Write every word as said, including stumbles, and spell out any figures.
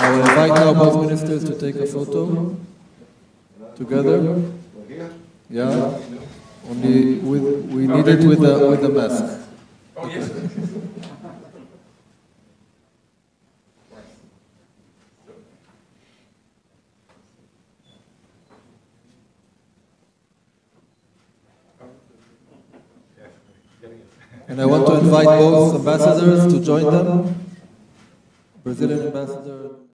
I will invite now both ministers to take a photo together. Yeah. Only with, we need it with the with the mask. Oh yes. And I want to invite both ambassadors to join them. Brazilian ambassador.